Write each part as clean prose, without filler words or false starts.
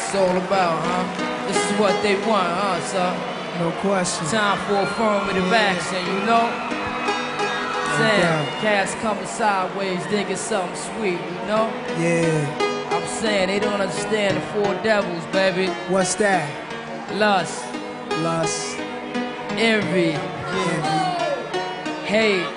it's all about, huh? This is what they want, huh, son? No question. Time for affirmative action, you know? Saying, cats coming sideways, thinking something sweet, you know? Yeah. I'm saying they don't understand the four devils, baby. What's that? Lust, Lust, envy, envy, hate,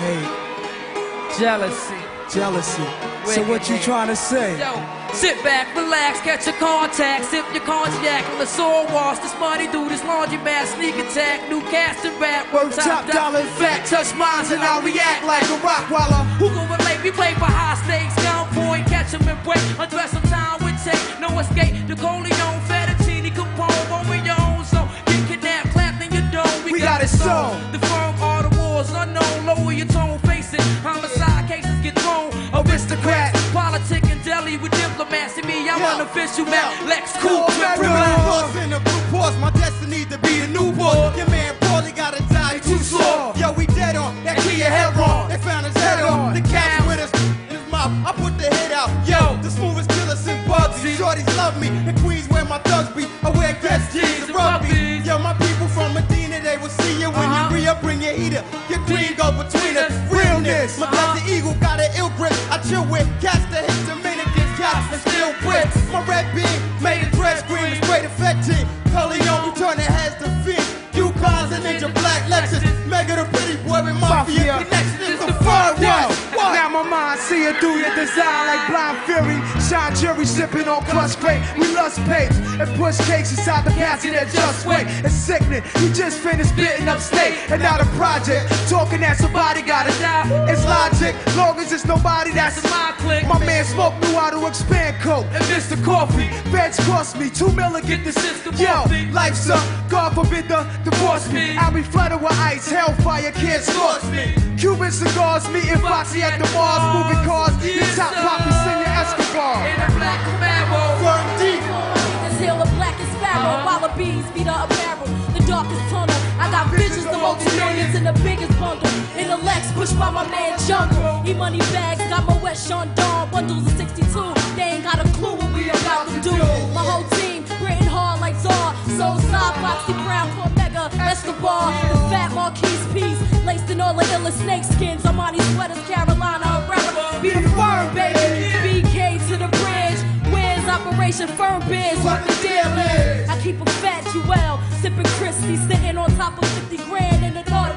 hate, jealousy. jealousy. So what you trying to say? Yo, sit back, relax, catch your contact, sip your cognac, on the soul wash, this money do this laundromat, sneak attack, new cast and rap, Work top dollar in fact, touch minds and I'll react like a Rottweiler. Who gon' relate? We play for high stakes, gunpoint, catch 'em and break, undress some time with take, no escape, the Corleone, Fettuccine, Capone, on your own, so get kidnapped, clapped in your dome, We got it sewn. The firm, all the wars unknown, lower your tone, face it, homicide cases get thrown, Aristocrat. politic and deli with diplomacy, me, I'm unofficial, man, Lex Cool, Lost in the blue pause, my destiny to be the new boy. Your man Paulie gotta die, too sore. Yo, we dead on, that key your head wrong. They found his head on, the cat's with us in his mouth. I put the hit out. Yo, the smoothest killer since Bugsy. Shorties love me, and Queens where my thugs be. I wear Guess jeans and rugby. Yo, my people from Medina, they will see you when you re-up, bring your heater. Your queen go between us, realness. My Desert Eagle got an ill grip. I chill with cats that hit Dominicans, cats and steel bricks. My red beam made a dress green, is great effective. Corleone, we turn their heads to feet. Yukons and Ninja Black Lexus. Mega the pretty boy with Mafia connection is the fur one. Now my mind see it through your design like blind fury. Shine jury sipping on plush crate. We lust papes and push cakes inside the passage that just wait. It's sickening. You just finished spitting upstate and not a project. Talking that somebody gotta die. It's logic. Long as it's nobody that's in my clique. My man Smoke knew how to expand coke. And Mr. Coffee. Feds cost me $2 million. Get the system. Yo, life's up. God forbid the divorce me. I'll be flooded with ice. Hellfire can't scorch me. Cuban cigars, meeting Foxy at the Mars, moving cars, the top poppy, Senior Escobar. In a black Camaro, Firm deep. This hill of black and sparrow, wallabies beat the apparel. The darkest tunnel, I got visions of multi-millions in the biggest bundle. Intellects pushed by my man Jungle. E-money bags, got my West Sean Dawn, bundles of 62. They ain't got a clue what we about to do. My whole team, written hard like Czar. Soul Side, Foxy Brown, Cormega, Escobar. The fat Marquise piece, laced in all the illest snake skins. Armani sweaters, Carolina, Herrera. Be the firm, baby. BK to the bridge. Where's Operation Firm Biz? What the deal is? I keep a fat Jewel, sipping Christy, sitting on top of 50 grand in the daughter.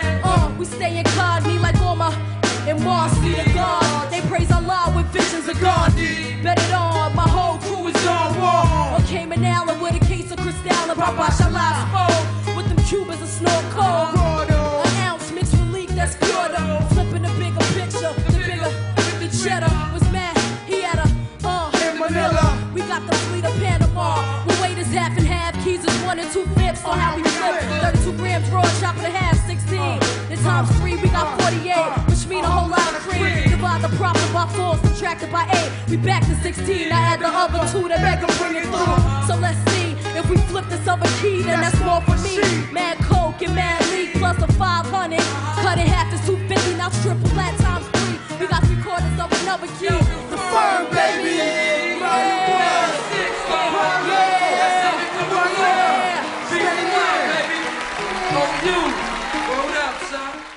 We stay in Cogni like Oma and Marcy the God. They praise Allah with visions of Gandhi. Bet it on, my whole crew is gone raw. On Cayman Island with a case of Cristal and Papa Shalai smoke. With them Cubans a snort cold. An ounce mixed with leak, that's pure though. Flipping the bigger picture, the cheddar was mad. He had a In Manila. we got the fleet of Panama. We weight is half and half, keys is 1 and 2 fifths. On how we flip 32 grams raw, chop and a half, 16. In times 3, we got 48, which mean a whole lot of cream. Divide the profit by 4, subtracted by 8. We back to 16, I add the other 2 that make them bring it through. So let's see, if we flip this other key, then that's more for me. Mad Coke and Mad Leak plus a 500. Cut in half is 250, now triple that times 3. We got 3 quarters of another key. The firm, baby. you. Hold up, son.